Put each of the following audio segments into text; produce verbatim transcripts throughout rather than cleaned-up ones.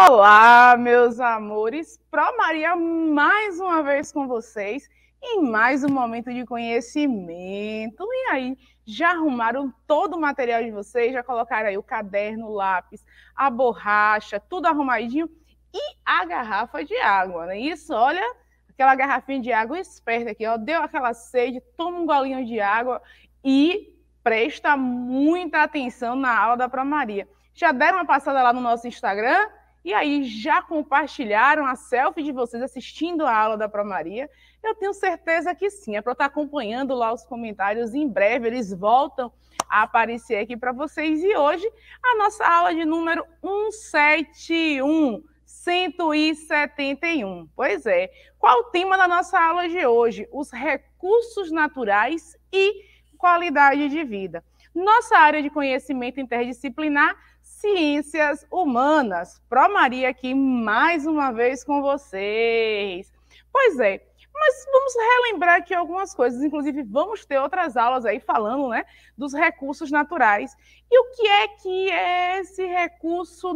Olá, meus amores, Pro Maria mais uma vez com vocês em mais um momento de conhecimento. E aí, já arrumaram todo o material de vocês? Já colocaram aí o caderno, o lápis, a borracha, tudo arrumadinho e a garrafa de água, não é isso? Olha, aquela garrafinha de água esperta aqui, ó, deu aquela sede, toma um golinho de água e presta muita atenção na aula da Pro Maria. Já deram uma passada lá no nosso Instagram? E aí, já compartilharam a selfie de vocês assistindo a aula da Pro Maria? Eu tenho certeza que sim. É para estar acompanhando lá os comentários. Em breve, eles voltam a aparecer aqui para vocês. E hoje, a nossa aula de número cento e setenta e um. cento e setenta e um. Pois é. Qual o tema da nossa aula de hoje? Os recursos naturais e qualidade de vida. Nossa área de conhecimento interdisciplinar, Ciências Humanas. Pro Maria aqui mais uma vez com vocês. Pois é, mas vamos relembrar aqui algumas coisas, inclusive vamos ter outras aulas aí falando, né, dos recursos naturais. E o que é que é esse recurso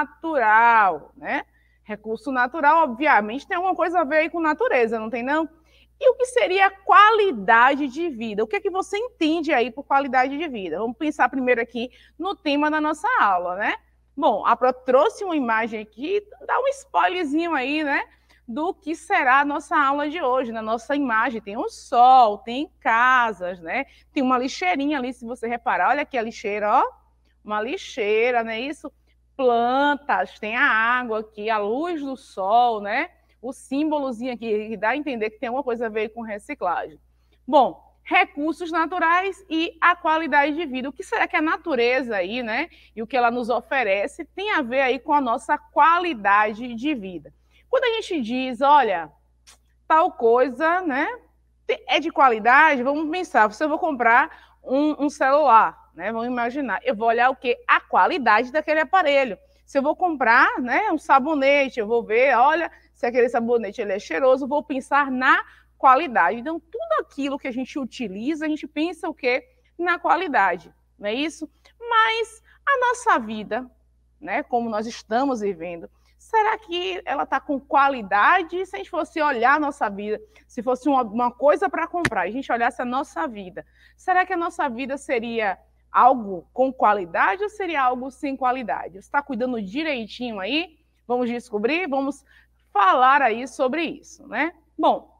natural, né? Recurso natural, obviamente, tem alguma coisa a ver aí com natureza, não tem não? E o que seria qualidade de vida? O que é que você entende aí por qualidade de vida? Vamos pensar primeiro aqui no tema da nossa aula, né? Bom, a Pro trouxe uma imagem aqui, dá um spoilerzinho aí, né? Do que será a nossa aula de hoje. Na nossa imagem tem um sol, tem casas, né? Tem uma lixeirinha ali, se você reparar. Olha aqui a lixeira, ó. Uma lixeira, não é isso? Plantas, tem a água aqui, a luz do sol, né? O símbolozinho aqui, que dá a entender que tem alguma coisa a ver com reciclagem. Bom, recursos naturais e a qualidade de vida. O que será que a natureza aí, né, e o que ela nos oferece tem a ver aí com a nossa qualidade de vida? Quando a gente diz, olha, tal coisa, né, é de qualidade, vamos pensar, se eu vou comprar um, um celular, né, vamos imaginar, eu vou olhar o quê? A qualidade daquele aparelho. Se eu vou comprar, né, um sabonete, eu vou ver, olha, se aquele sabonete ele é cheiroso, vou pensar na qualidade. Então, tudo aquilo que a gente utiliza, a gente pensa o quê? Na qualidade, não é isso? Mas a nossa vida, né, como nós estamos vivendo, será que ela está com qualidade? Se a gente fosse olhar a nossa vida, se fosse uma, uma coisa para comprar, a gente olhasse a nossa vida, será que a nossa vida seria algo com qualidade ou seria algo sem qualidade? Você está cuidando direitinho aí? Vamos descobrir, vamos falar aí sobre isso, né? Bom,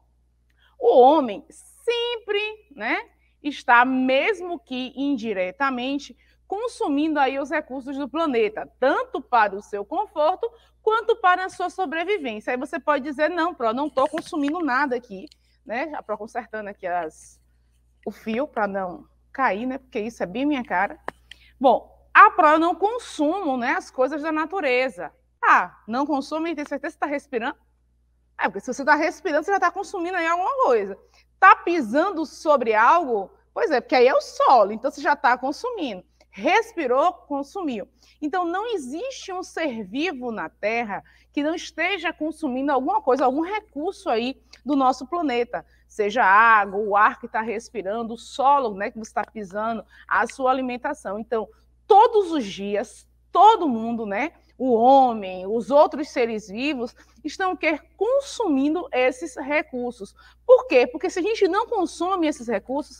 o homem sempre, né, está, mesmo que indiretamente, consumindo aí os recursos do planeta, tanto para o seu conforto quanto para a sua sobrevivência. Aí você pode dizer, não, Pro, não estou consumindo nada aqui, né? A Pro consertando aqui as, o fio para não cair, né? Porque isso é bem minha cara. Bom, a Pro eu não consumo, né, as coisas da natureza. Ah, não consome e tem certeza que está respirando? É, porque se você está respirando, você já está consumindo aí alguma coisa. Está pisando sobre algo? Pois é, porque aí é o solo, então você já está consumindo. Respirou, consumiu. Então, não existe um ser vivo na Terra que não esteja consumindo alguma coisa, algum recurso aí do nosso planeta. Seja a água, o ar que está respirando, o solo, né, que você está pisando, a sua alimentação. Então, todos os dias, todo mundo, né, o homem, os outros seres vivos, estão quer, consumindo esses recursos. Por quê? Porque se a gente não consome esses recursos,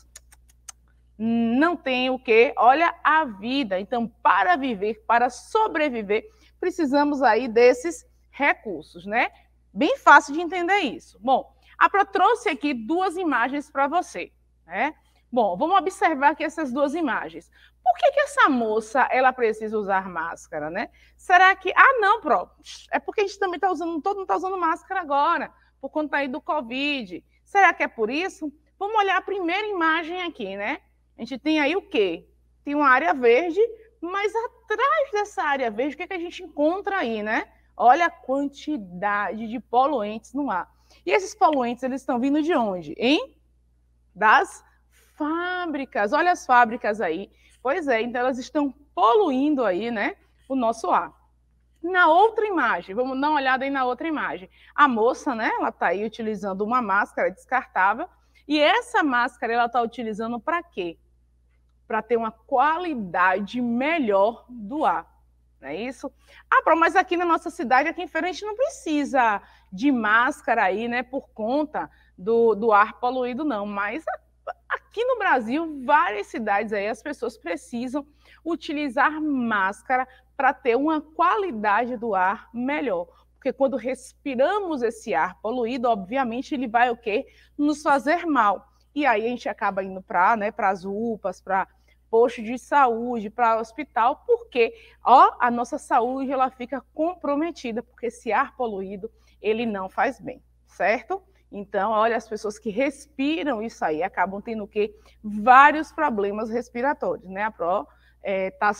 não tem o quê? Olha a vida. Então, para viver, para sobreviver, precisamos aí desses recursos, né? Bem fácil de entender isso. Bom, a Pro trouxe aqui duas imagens para você, né? Bom, vamos observar aqui essas duas imagens. Por que que essa moça, ela precisa usar máscara, né? Será que... Ah, não, Pro, é porque a gente também está usando, todo mundo está usando máscara agora, por conta aí do Covid. Será que é por isso? Vamos olhar a primeira imagem aqui, né? A gente tem aí o quê? Tem uma área verde, mas atrás dessa área verde, o que que a gente encontra aí, né? Olha a quantidade de poluentes no ar. E esses poluentes, eles estão vindo de onde? Hein? Das fábricas. Olha as fábricas aí. Pois é, então elas estão poluindo aí, né, o nosso ar. Na outra imagem, vamos dar uma olhada aí na outra imagem. A moça, né, ela está aí utilizando uma máscara descartável, e essa máscara ela está utilizando para quê? Para ter uma qualidade melhor do ar. não é isso? Ah, Pro, mas aqui na nossa cidade, aqui em Feira, a gente não precisa de máscara aí, né, por conta do, do ar poluído, não. Mas aqui no Brasil, várias cidades aí, as pessoas precisam utilizar máscara para ter uma qualidade do ar melhor. Porque quando respiramos esse ar poluído, obviamente, ele vai o quê? Nos fazer mal. E aí a gente acaba indo para, né, para as U P As, para posto de saúde, para hospital, porque ó, a nossa saúde ela fica comprometida, porque esse ar poluído, ele não faz bem, certo? Então, olha, as pessoas que respiram isso aí acabam tendo o quê? Vários problemas respiratórios, né? A Pro é, tá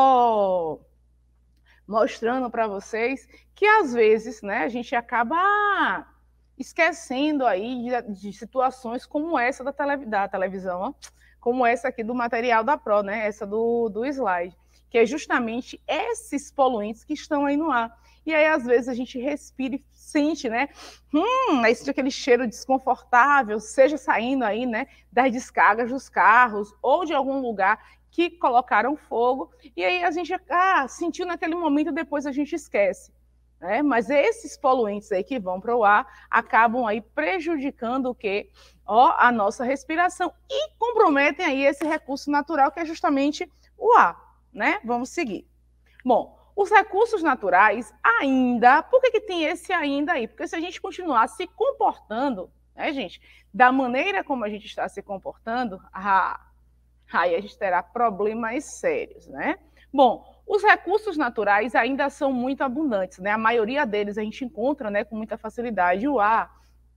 só mostrando para vocês que, às vezes, né, a gente acaba esquecendo aí de, de situações como essa da, tele, da televisão, ó, como essa aqui do material da Pro, né? Essa do, do slide, que é justamente esses poluentes que estão aí no ar. E aí, às vezes, a gente respira e sente, né? Hum, aí sente aquele cheiro desconfortável, seja saindo aí, né, das descargas dos carros ou de algum lugar que colocaram fogo. E aí a gente ah, sentiu naquele momento, depois a gente esquece. Né? Mas esses poluentes aí que vão para o ar acabam aí prejudicando o quê? Ó, a nossa respiração e comprometem aí esse recurso natural que é justamente o ar, né? Vamos seguir. Bom, os recursos naturais ainda, por que que tem esse ainda aí? Porque se a gente continuar se comportando, né, gente, da maneira como a gente está se comportando, ah, aí a gente terá problemas sérios, né? Bom, os recursos naturais ainda são muito abundantes, né? A maioria deles a gente encontra, né, com muita facilidade, o ar,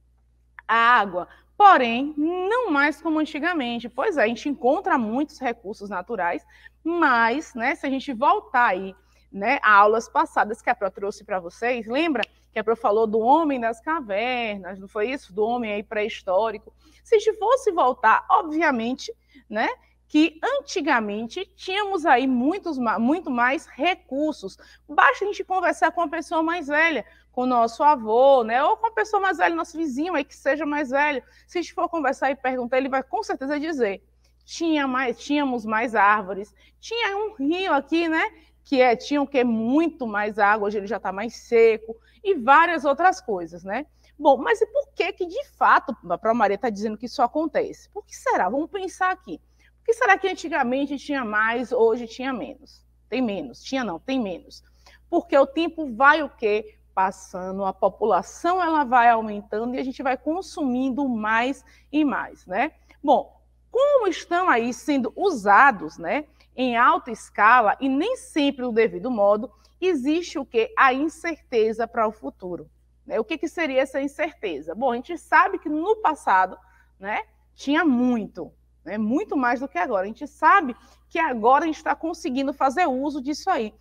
a água, porém, não mais como antigamente. Pois é, a gente encontra muitos recursos naturais, mas, né, se a gente voltar aí, né, a aulas passadas que a Pro trouxe para vocês, lembra que a Pro falou do homem das cavernas, não foi isso? Do homem aí pré-histórico. Se a gente fosse voltar, obviamente, né, que antigamente tínhamos aí muitos, muito mais recursos. Basta a gente conversar com uma pessoa mais velha, com o nosso avô, né? Ou com a pessoa mais velha, nosso vizinho aí que seja mais velho. Se a gente for conversar e perguntar, ele vai com certeza dizer: tinha mais, tínhamos mais árvores, tinha um rio aqui, né? Que é, tinha o que muito mais água, hoje ele já está mais seco, e várias outras coisas, né? Bom, mas e por que que de fato a Pro Maria está dizendo que isso acontece? Por que será? Vamos pensar aqui. Por que será que antigamente tinha mais, hoje tinha menos? Tem menos. Tinha não, tem menos. Porque o tempo vai o quê? Passando, a população ela vai aumentando e a gente vai consumindo mais e mais, né? Bom, como estão aí sendo usados, né, em alta escala e nem sempre do devido modo, existe o quê? A incerteza para o futuro. Né? O que, que seria essa incerteza? Bom, a gente sabe que no passado, né, tinha muito, né, muito mais do que agora. A gente sabe que agora a gente está conseguindo fazer uso disso aí.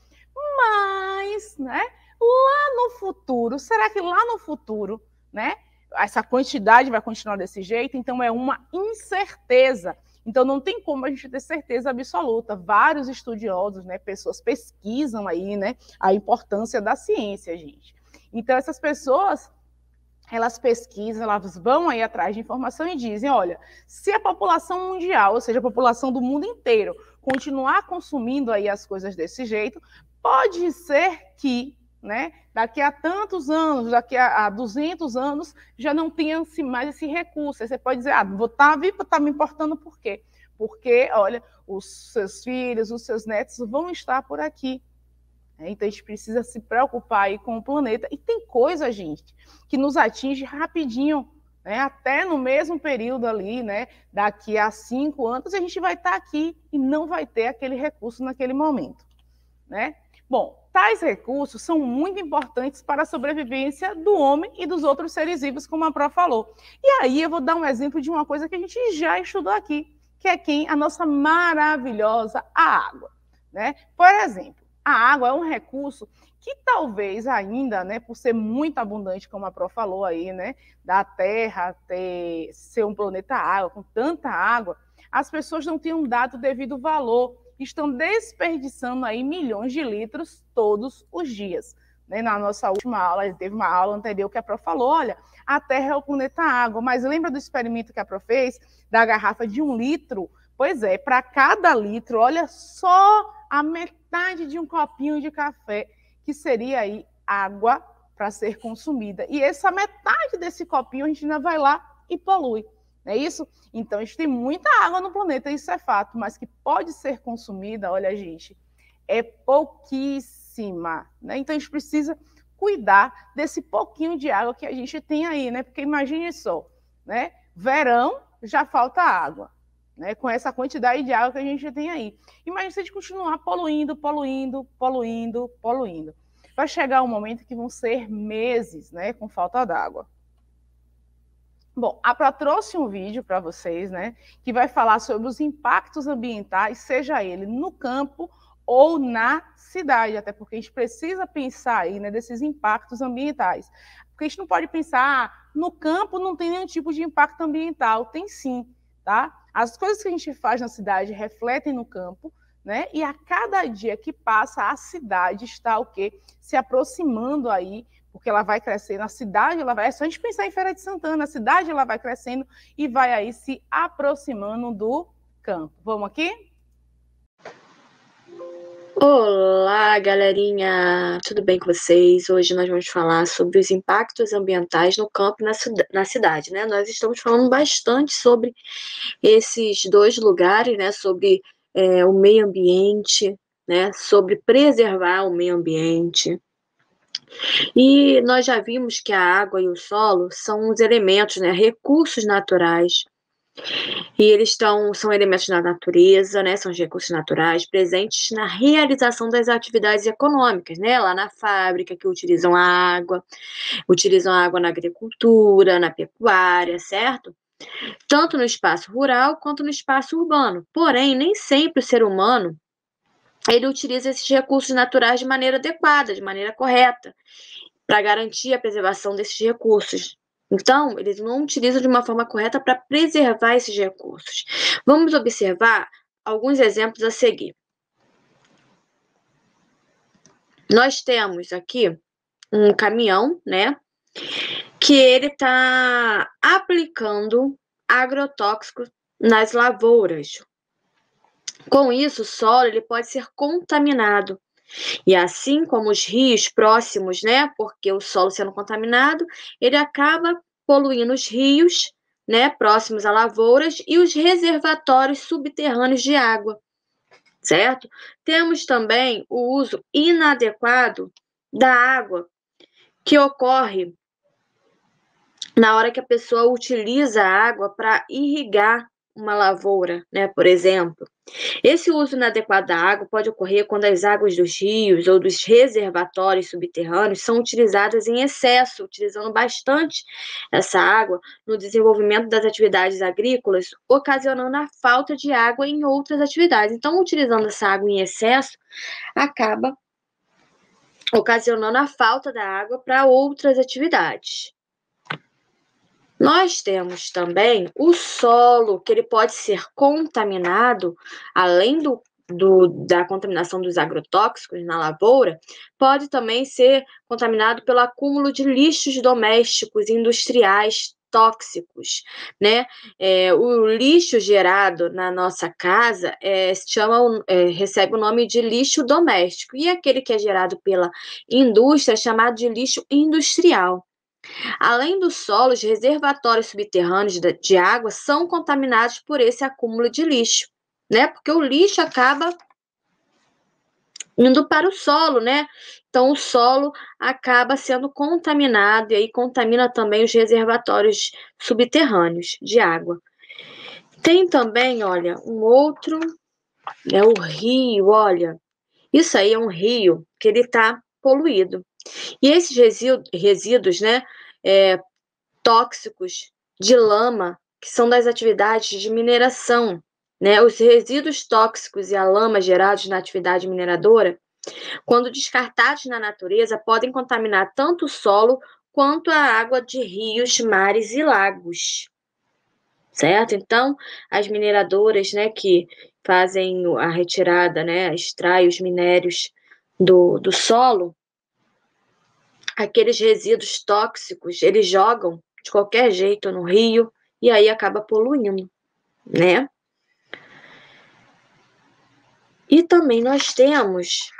Mas, né, lá no futuro, será que lá no futuro, né, essa quantidade vai continuar desse jeito? Então, é uma incerteza. Então, não tem como a gente ter certeza absoluta. Vários estudiosos, né, pessoas pesquisam aí, né, a importância da ciência, gente. Então, essas pessoas, elas pesquisam, elas vão aí atrás de informação e dizem, olha, se a população mundial, ou seja, a população do mundo inteiro, continuar consumindo aí as coisas desse jeito, pode ser que, né, daqui a tantos anos, daqui a, a duzentos anos, já não tenha mais esse recurso. Aí você pode dizer, ah, vou estar vivo, está me importando por quê? Porque, olha, os seus filhos, os seus netos vão estar por aqui. Então, a gente precisa se preocupar aí com o planeta. E tem coisa, gente, que nos atinge rapidinho, né? Até no mesmo período ali, né? Daqui a cinco anos, a gente vai estar aqui e não vai ter aquele recurso naquele momento, né? Bom, tais recursos são muito importantes para a sobrevivência do homem e dos outros seres vivos, como a Pro falou. E aí eu vou dar um exemplo de uma coisa que a gente já estudou aqui, que é quem? A nossa maravilhosa água, né? Por exemplo, a água é um recurso que talvez ainda, né, por ser muito abundante, como a Pro falou aí, né, da Terra ter, ser um planeta água, com tanta água, as pessoas não tenham dado o devido valor, estão desperdiçando aí milhões de litros todos os dias. Né? Na nossa última aula, teve uma aula anterior que a Pro falou, olha, a Terra é o planeta água, mas lembra do experimento que a Pro fez, da garrafa de um litro Pois é, para cada litro, olha só a metade de um copinho de café, que seria aí água para ser consumida. E essa metade desse copinho a gente ainda vai lá e polui. Não é isso? Então, a gente tem muita água no planeta, isso é fato, mas que pode ser consumida, olha, gente, é pouquíssima. Né? Então, a gente precisa cuidar desse pouquinho de água que a gente tem aí, né? Porque imagine só, né? Verão, já falta água. Né, com essa quantidade de água que a gente tem aí. Imagina se a gente continuar poluindo, poluindo, poluindo, poluindo. Vai chegar um momento que vão ser meses, né, com falta d'água. Bom, a Pró trouxe um vídeo para vocês, né, que vai falar sobre os impactos ambientais, seja ele no campo ou na cidade, até porque a gente precisa pensar aí, né, desses impactos ambientais. Porque a gente não pode pensar, ah, no campo não tem nenhum tipo de impacto ambiental. Tem sim, tá? As coisas que a gente faz na cidade refletem no campo, né? E a cada dia que passa, a cidade está o quê? Se aproximando aí, porque ela vai crescendo, a cidade, ela vai, é só a gente pensar em Feira de Santana, a cidade ela vai crescendo e vai aí se aproximando do campo. Vamos aqui? Olá, galerinha! Tudo bem com vocês? Hoje nós vamos falar sobre os impactos ambientais no campo e na, na cidade, né? Nós estamos falando bastante sobre esses dois lugares, né? Sobre é, o meio ambiente, né? Sobre preservar o meio ambiente. E nós já vimos que a água e o solo são os elementos, né? Recursos naturais. E eles estão, são elementos da natureza, né? São os recursos naturais presentes na realização das atividades econômicas, né? Lá na fábrica, que utilizam a água, utilizam a água na agricultura, na pecuária, certo? Tanto no espaço rural quanto no espaço urbano. Porém, nem sempre o ser humano ele utiliza esses recursos naturais de maneira adequada, de maneira correta, para garantir a preservação desses recursos. Então, eles não utilizam de uma forma correta para preservar esses recursos. Vamos observar alguns exemplos a seguir. Nós temos aqui um caminhão, né, que ele está aplicando agrotóxico nas lavouras. Com isso, o solo ele pode ser contaminado. E assim como os rios próximos, né, porque o solo sendo contaminado, ele acaba poluindo os rios, né, próximos a lavouras e os reservatórios subterrâneos de água, certo? Temos também o uso inadequado da água, que ocorre na hora que a pessoa utiliza a água para irrigar uma lavoura, né, por exemplo. Esse uso inadequado da água pode ocorrer quando as águas dos rios ou dos reservatórios subterrâneos são utilizadas em excesso, utilizando bastante essa água no desenvolvimento das atividades agrícolas, ocasionando a falta de água em outras atividades. Então, utilizando essa água em excesso, acaba ocasionando a falta da água para outras atividades. Nós temos também o solo, que ele pode ser contaminado, além do, do, da contaminação dos agrotóxicos na lavoura, pode também ser contaminado pelo acúmulo de lixos domésticos e industriais tóxicos, né? É, o lixo gerado na nossa casa é, se chama, é, recebe o nome de lixo doméstico, e aquele que é gerado pela indústria é chamado de lixo industrial. Além do solo, os reservatórios subterrâneos de água são contaminados por esse acúmulo de lixo, né? Porque o lixo acaba indo para o solo, né? Então, o solo acaba sendo contaminado e aí contamina também os reservatórios subterrâneos de água. Tem também, olha, um outro, é o rio, olha. Isso aí é um rio que ele está poluído. E esses resíduos, né, é, tóxicos de lama, que são das atividades de mineração, né? Os resíduos tóxicos e a lama gerados na atividade mineradora, quando descartados na natureza, podem contaminar tanto o solo quanto a água de rios, mares e lagos, certo? Então, as mineradoras, né, que fazem a retirada, né, extraem os minérios do, do solo, aqueles resíduos tóxicos, eles jogam de qualquer jeito no rio e aí acaba poluindo, né? E também nós temos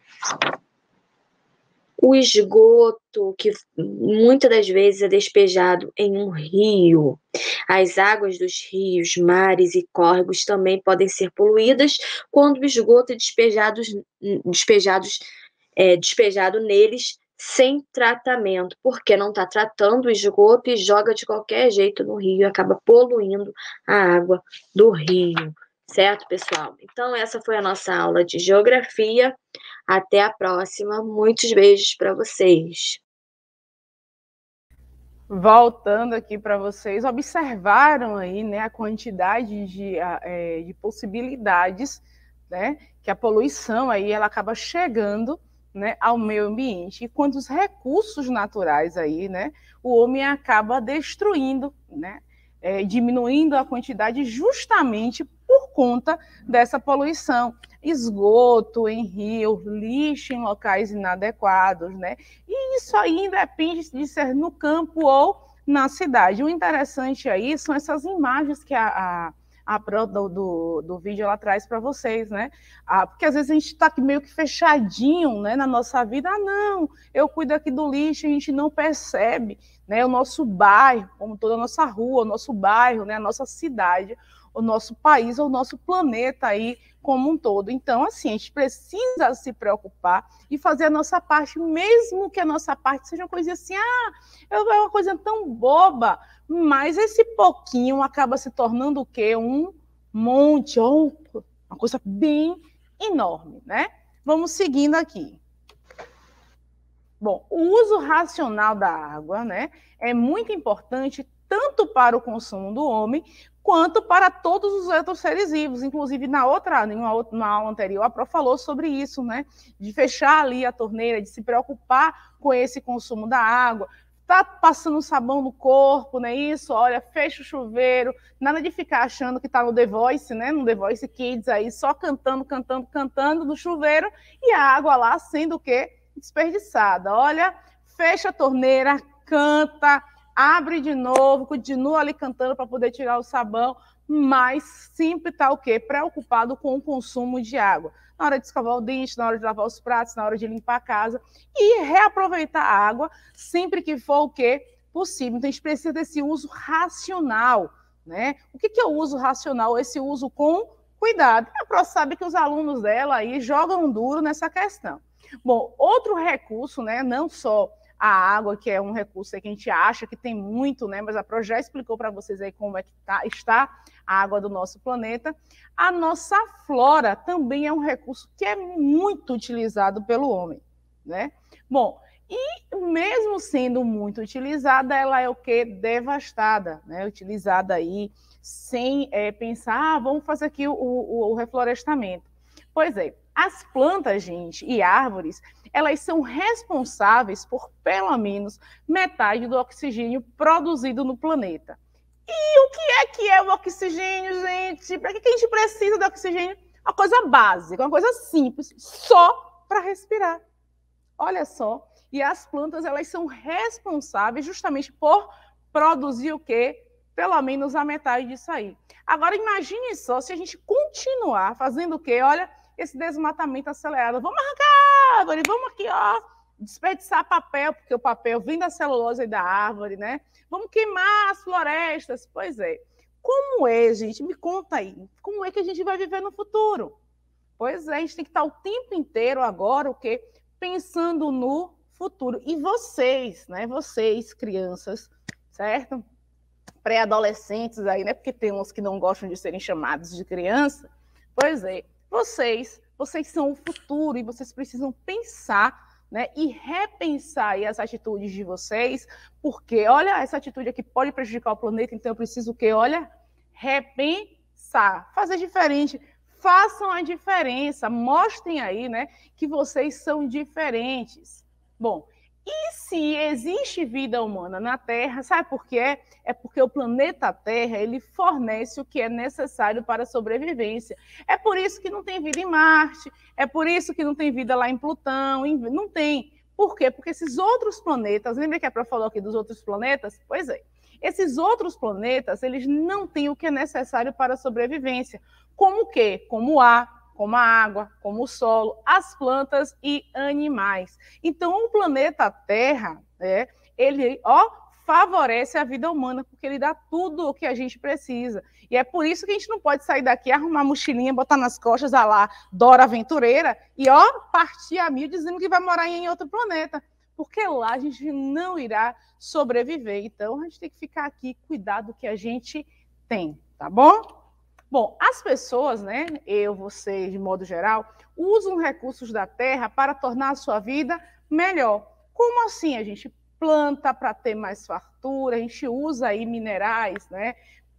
o esgoto, que muitas das vezes é despejado em um rio. As águas dos rios, mares e córregos também podem ser poluídas quando o esgoto é despejado, despejados, é, despejado neles sem tratamento, porque não está tratando o esgoto e joga de qualquer jeito no rio e acaba poluindo a água do rio. Certo, pessoal? Então, essa foi a nossa aula de geografia. Até a próxima. Muitos beijos para vocês. Voltando aqui para vocês, observaram aí, né, a quantidade de, é, de possibilidades, né, que a poluição aí ela acaba chegando, né, ao meio ambiente. E quantos recursos naturais aí, né, o homem acaba destruindo, né, é, diminuindo a quantidade justamente por conta dessa poluição. Esgoto em rio, lixo em locais inadequados, né? E isso aí independe de ser no campo ou na cidade. O interessante aí são essas imagens que a, a a pro do, do, do vídeo ela traz para vocês, né? Ah, porque às vezes a gente está meio que fechadinho, né, na nossa vida. Ah, não, eu cuido aqui do lixo, a gente não percebe, né? O nosso bairro, como toda a nossa rua, o nosso bairro, né, a nossa cidade, o nosso país, o nosso planeta aí como um todo. Então, assim, a gente precisa se preocupar e fazer a nossa parte, mesmo que a nossa parte seja uma coisa assim, ah, é uma coisa tão boba, mas esse pouquinho acaba se tornando o quê? Um monte, ou uma coisa bem enorme, né? Vamos seguindo aqui. Bom, o uso racional da água, né, é muito importante tanto para o consumo do homem quanto para todos os outros seres vivos. Inclusive, na outra, em outra, na aula anterior, a Pro falou sobre isso, né? De fechar ali a torneira, de se preocupar com esse consumo da água. Tá passando sabão no corpo, né? Isso, olha, fecha o chuveiro, nada de ficar achando que tá no The Voice, né? No The Voice Kids aí, só cantando, cantando, cantando no chuveiro e a água lá sendo o quê? Desperdiçada. Olha, fecha a torneira, canta, abre de novo, continua ali cantando para poder tirar o sabão, mas sempre está o quê? Preocupado com o consumo de água. Na hora de escovar o dente, na hora de lavar os pratos, na hora de limpar a casa e reaproveitar a água sempre que for o quê? Possível. Então, a gente precisa desse uso racional, né? O que é o uso racional? Esse uso com cuidado. A Pro sabe que os alunos dela aí jogam duro nessa questão. Bom, outro recurso, né? Não só a água, que é um recurso que a gente acha que tem muito, né? Mas a Pro já explicou para vocês aí como é que tá, está a água do nosso planeta. A nossa flora também é um recurso que é muito utilizado pelo homem, né? Bom, e mesmo sendo muito utilizada, ela é o quê? Devastada, né? Utilizada aí sem é, pensar, ah, vamos fazer aqui o, o, o reflorestamento. Pois é, as plantas, gente, e árvores, elas são responsáveis por pelo menos metade do oxigênio produzido no planeta. E o que é que é o oxigênio, gente? Para que a gente precisa do oxigênio? Uma coisa básica, uma coisa simples, só para respirar. Olha só. E as plantas, elas são responsáveis justamente por produzir o quê? Pelo menos a metade disso aí. Agora, imagine só se a gente continuar fazendo o quê? Olha, esse desmatamento acelerado. Vamos arrancar a árvore, vamos aqui, ó, desperdiçar papel, porque o papel vem da celulose da árvore, né? Vamos queimar as florestas. Pois é. Como é, gente? Me conta aí. Como é que a gente vai viver no futuro? Pois é, a gente tem que estar o tempo inteiro agora, o quê? Pensando no futuro. E vocês, né? Vocês, crianças, certo? Pré-adolescentes aí, né? Porque tem uns que não gostam de serem chamados de criança. Pois é, vocês, vocês são o futuro e vocês precisam pensar, né, e repensar aí as atitudes de vocês, porque, olha, essa atitude aqui pode prejudicar o planeta, então eu preciso o quê? Olha, repensar, fazer diferente, façam a diferença, mostrem aí, né, que vocês são diferentes. Bom, e se existe vida humana na Terra, sabe por quê? É porque o planeta Terra, ele fornece o que é necessário para a sobrevivência. É por isso que não tem vida em Marte, é por isso que não tem vida lá em Plutão, não tem. Por quê? Porque esses outros planetas, lembra que a Pro falou aqui dos outros planetas? Pois é. Esses outros planetas, eles não têm o que é necessário para a sobrevivência. Como o quê? Como ar, como a água, como o solo, as plantas e animais. Então, o planeta Terra, né, ele, ó, favorece a vida humana, porque ele dá tudo o que a gente precisa. E é por isso que a gente não pode sair daqui, arrumar a mochilinha, botar nas costas, a lá, Dora Aventureira, e ó, partir a mil dizendo que vai morar em outro planeta. Porque lá a gente não irá sobreviver. Então, a gente tem que ficar aqui, cuidar do que a gente tem, tá bom? Bom, as pessoas, né, eu, você, de modo geral, usam recursos da terra para tornar a sua vida melhor. Como assim? A gente planta para ter mais fartura, a gente usa aí minerais, né,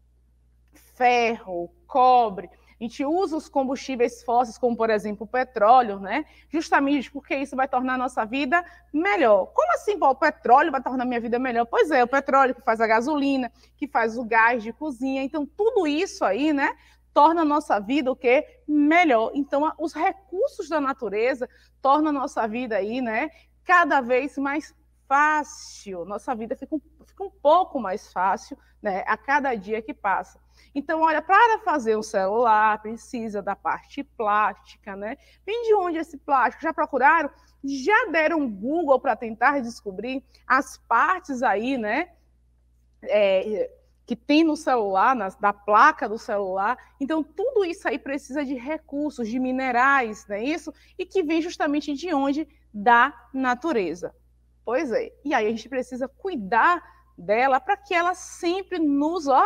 ferro, cobre, a gente usa os combustíveis fósseis, como, por exemplo, o petróleo, né? Justamente porque isso vai tornar a nossa vida melhor. Como assim, pô, o petróleo vai tornar a minha vida melhor? Pois é, o petróleo que faz a gasolina, que faz o gás de cozinha. Então, tudo isso aí, né, torna a nossa vida o quê? Melhor. Então, os recursos da natureza tornam a nossa vida aí, né, cada vez mais fácil. Nossa vida fica um, fica um pouco mais fácil, né, a cada dia que passa. Então, olha, para fazer um celular, precisa da parte plástica, né? Vem de onde esse plástico? Já procuraram? Já deram um Google para tentar descobrir as partes aí, né? É, que tem no celular, na, da placa do celular. Então, tudo isso aí precisa de recursos, de minerais, não é isso? E que vem justamente de onde? Da natureza. Pois é. E aí a gente precisa cuidar dela para que ela sempre nos, ó,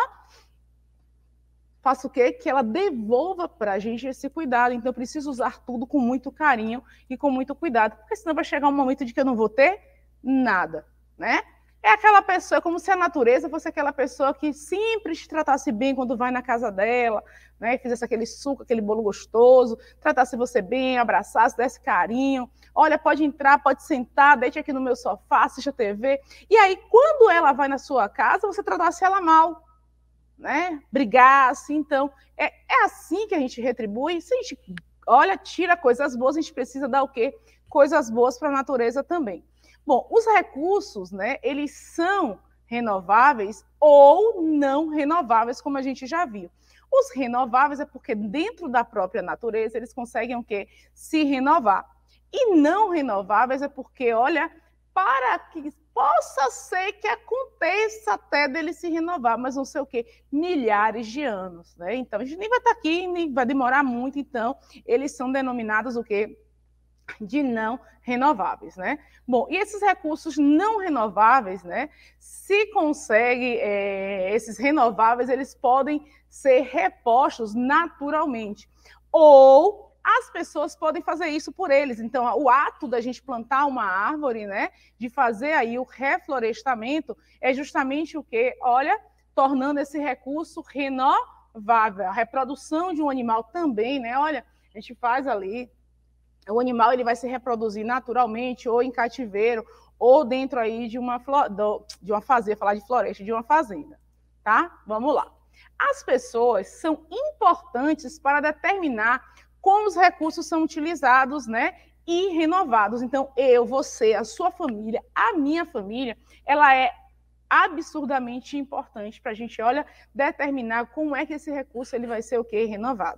faça o quê? Que ela devolva para a gente esse cuidado. Então, eu preciso usar tudo com muito carinho e com muito cuidado, porque senão vai chegar um momento de que eu não vou ter nada, né? É aquela pessoa, como se a natureza fosse aquela pessoa que sempre te tratasse bem quando vai na casa dela, né? Fizesse aquele suco, aquele bolo gostoso, tratasse você bem, abraçasse, desse carinho. Olha, pode entrar, pode sentar, deite aqui no meu sofá, assista T V. E aí, quando ela vai na sua casa, você tratasse ela mal, né? Brigar, assim. Então, é, é assim que a gente retribui. Se a gente, olha, tira coisas boas, a gente precisa dar o quê? Coisas boas para a natureza também. Bom, os recursos, né, eles são renováveis ou não renováveis, como a gente já viu. Os renováveis é porque dentro da própria natureza eles conseguem o quê? Se renovar. E não renováveis é porque, olha, para que possa ser que aconteça até dele se renovar, mas não sei o quê, milhares de anos, né? Então, a gente nem vai estar aqui, nem vai demorar muito, então, eles são denominados o quê? De não renováveis, né? Bom, e esses recursos não renováveis, né? Se consegue, é, esses renováveis, eles podem ser repostos naturalmente, ou as pessoas podem fazer isso por eles. Então, o ato da gente plantar uma árvore, né, de fazer aí o reflorestamento, é justamente o quê? Olha, tornando esse recurso renovável. A reprodução de um animal também, né? Olha, a gente faz ali, o animal ele vai se reproduzir naturalmente, ou em cativeiro, ou dentro aí de uma, de uma fazenda, falar de floresta, de uma fazenda, tá? Vamos lá. As pessoas são importantes para determinar como os recursos são utilizados, né, e renovados. Então, eu, você, a sua família, a minha família, ela é absurdamente importante para a gente, olha, determinar como é que esse recurso ele vai ser o quê? Renovado.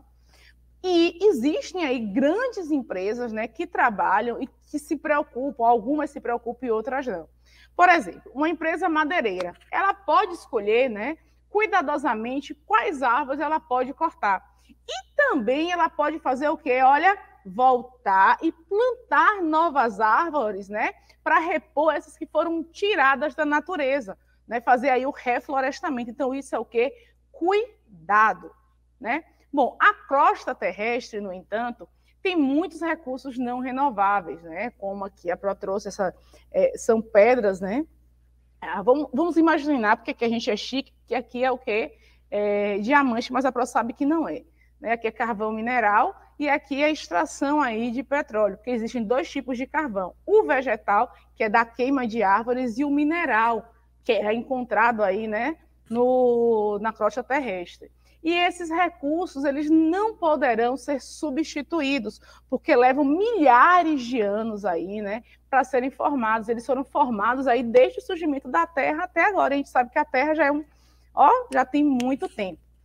E existem aí grandes empresas, né, que trabalham e que se preocupam, algumas se preocupam e outras não. Por exemplo, uma empresa madeireira, ela pode escolher, né, cuidadosamente quais árvores ela pode cortar. E também ela pode fazer o quê? Olha, voltar e plantar novas árvores, né, para repor essas que foram tiradas da natureza, né, fazer aí o reflorestamento. Então, isso é o quê? Cuidado, né? Bom, a crosta terrestre, no entanto, tem muitos recursos não renováveis, né? Como aqui a Pro trouxe, essa, é, são pedras, né? Ah, vamos, vamos imaginar, porque aqui a gente é chique, que aqui é o quê? É, diamante, mas a Pro sabe que não é. Né? Aqui é carvão mineral e aqui é a extração aí de petróleo, porque existem dois tipos de carvão. O vegetal, que é da queima de árvores, e o mineral, que é encontrado aí, né, no, na crosta terrestre. E esses recursos, eles não poderão ser substituídos, porque levam milhares de anos aí, né, para serem formados. Eles foram formados aí desde o surgimento da Terra até agora. A gente sabe que a Terra já é um, ó, já tem muito tempo.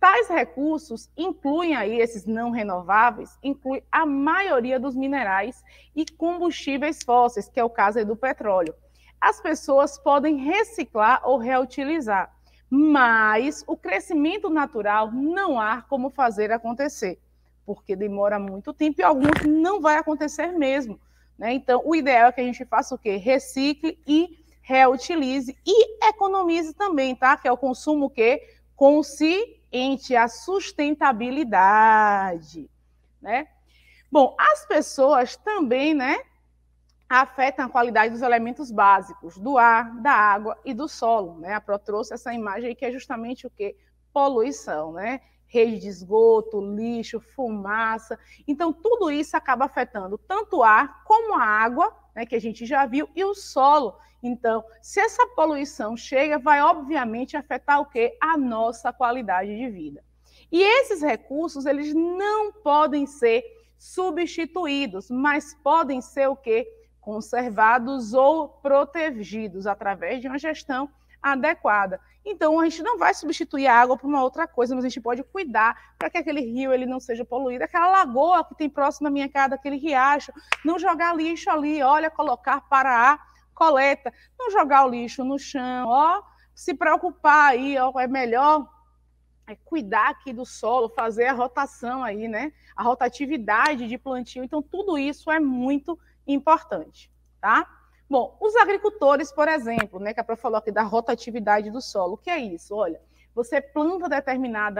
Tais recursos incluem aí, esses não renováveis, inclui a maioria dos minerais e combustíveis fósseis, que é o caso aí do petróleo. As pessoas podem reciclar ou reutilizar, mas o crescimento natural não há como fazer acontecer, porque demora muito tempo e alguns não vai acontecer mesmo, né? Então, o ideal é que a gente faça o quê? Recicle e reutilize e economize também, tá? Que é o consumo o quê? Consciente, a sustentabilidade, né? Bom, as pessoas também, né, afetam a qualidade dos elementos básicos, do ar, da água e do solo, né? A Pro trouxe essa imagem aí que é justamente o quê? Poluição, né? Rede de esgoto, lixo, fumaça. Então, tudo isso acaba afetando tanto o ar como a água, né, que a gente já viu, e o solo. Então, se essa poluição chega, vai obviamente afetar o quê? A nossa qualidade de vida. E esses recursos, eles não podem ser substituídos, mas podem ser o quê? Conservados ou protegidos através de uma gestão adequada. Então, a gente não vai substituir a água por uma outra coisa, mas a gente pode cuidar para que aquele rio ele não seja poluído. Aquela lagoa que tem próximo da minha casa, aquele riacho, não jogar lixo ali, olha, colocar para a coleta, não jogar o lixo no chão, ó, se preocupar aí, ó, é melhor é cuidar aqui do solo, fazer a rotação aí, né? A rotatividade de plantio. Então, tudo isso é muito importante, tá? Bom, os agricultores, por exemplo, né, que a Pro falou aqui da rotatividade do solo, o que é isso? Olha, você planta determinada,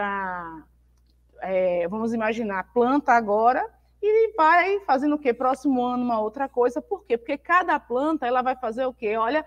é, vamos imaginar, planta agora e vai fazendo o quê? Próximo ano uma outra coisa, por quê? Porque cada planta, ela vai fazer o quê? Olha,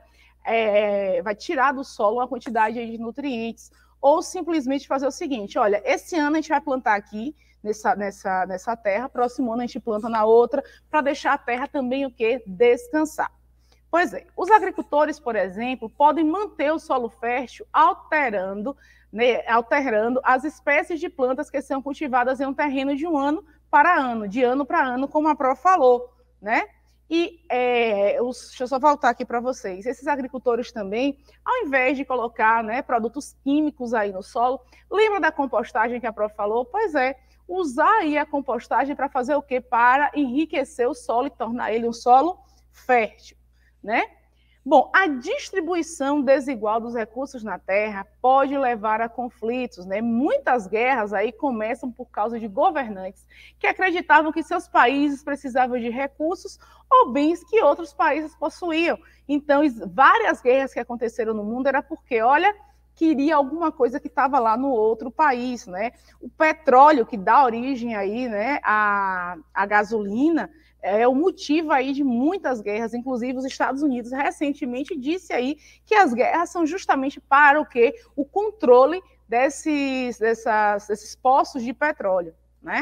é, vai tirar do solo uma quantidade de nutrientes, ou simplesmente fazer o seguinte, olha, esse ano a gente vai plantar aqui, nessa, nessa, nessa terra, próximo ano a gente planta na outra, para deixar a terra também o quê? Descansar. Pois é, os agricultores, por exemplo, podem manter o solo fértil alterando, né, alterando as espécies de plantas que são cultivadas em um terreno de um ano para ano, de ano para ano, como a Pro falou, né? E é, os, deixa eu só voltar aqui para vocês. Esses agricultores também, ao invés de colocar, né, produtos químicos aí no solo, lembra da compostagem que a Pro falou? Pois é, usar aí a compostagem para fazer o quê? Para enriquecer o solo e tornar ele um solo fértil, né? Bom, a distribuição desigual dos recursos na terra pode levar a conflitos, né? Muitas guerras aí começam por causa de governantes que acreditavam que seus países precisavam de recursos ou bens que outros países possuíam. Então, várias guerras que aconteceram no mundo era porque, olha, queria alguma coisa que estava lá no outro país, né? O petróleo que dá origem aí, né, à, à gasolina, é o motivo aí de muitas guerras, inclusive os Estados Unidos recentemente disse aí que as guerras são justamente para o quê? O controle desses, dessas, desses poços de petróleo, né?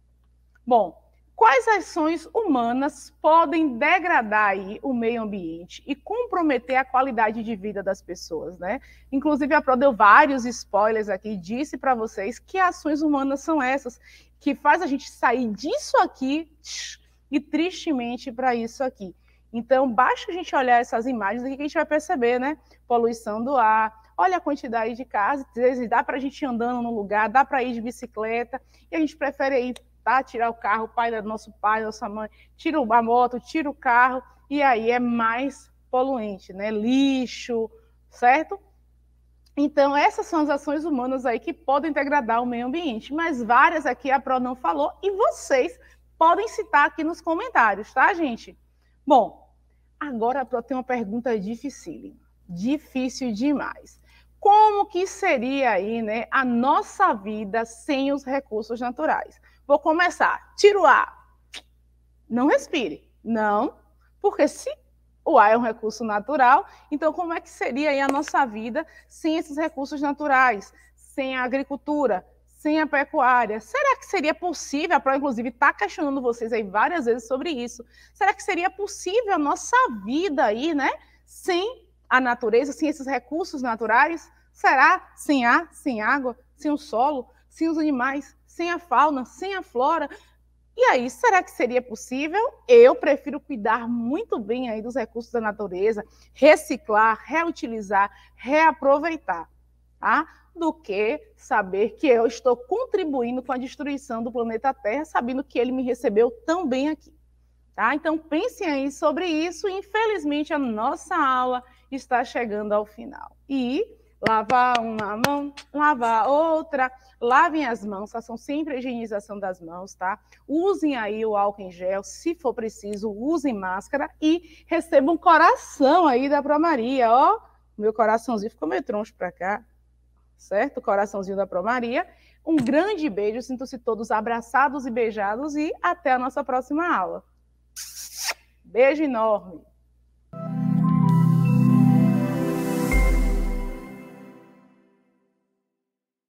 Bom, quais ações humanas podem degradar aí o meio ambiente e comprometer a qualidade de vida das pessoas, né? Inclusive a Pro deu vários spoilers aqui e disse para vocês que ações humanas são essas que faz a gente sair disso aqui e tristemente para isso aqui. Então, basta a gente olhar essas imagens aqui que a gente vai perceber, né? Poluição do ar, olha a quantidade de carros, dá para a gente ir andando no lugar, dá para ir de bicicleta, e a gente prefere ir, tá? Tirar o carro, o pai do nosso pai, nossa mãe, tira a moto, tira o carro, e aí é mais poluente, né? Lixo, certo? Então, essas são as ações humanas aí que podem degradar o meio ambiente, mas várias aqui a Pro não falou, e vocês podem citar aqui nos comentários, tá, gente? Bom, agora a Pro tem uma pergunta difícil, difícil demais. Como que seria aí, né, a nossa vida sem os recursos naturais? Vou começar. Tira o ar. Não respire. Não, porque se o ar é um recurso natural, então como é que seria aí a nossa vida sem esses recursos naturais? Sem a agricultura, sem a pecuária? Será que seria possível, a Pro, inclusive, está questionando vocês aí várias vezes sobre isso, será que seria possível a nossa vida aí, né, sem a natureza, sem esses recursos naturais? Será? Sem ar, sem água, sem o solo, sem os animais, sem a fauna, sem a flora? E aí, será que seria possível? Eu prefiro cuidar muito bem aí dos recursos da natureza, reciclar, reutilizar, reaproveitar, tá? do que saber que eu estou contribuindo com a destruição do planeta Terra, sabendo que ele me recebeu tão bem aqui. Tá? Então, pensem aí sobre isso. Infelizmente, a nossa aula está chegando ao final. E lavar uma mão, lavar outra, lavem as mãos, façam sempre a higienização das mãos, tá? Usem aí o álcool em gel, se for preciso, usem máscara e recebam um coração aí da Pro Maria, ó. Meu coraçãozinho ficou meio troncho para cá, certo? O coraçãozinho da Pro Maria. Um grande beijo, sintam-se todos abraçados e beijados e até a nossa próxima aula. Beijo enorme!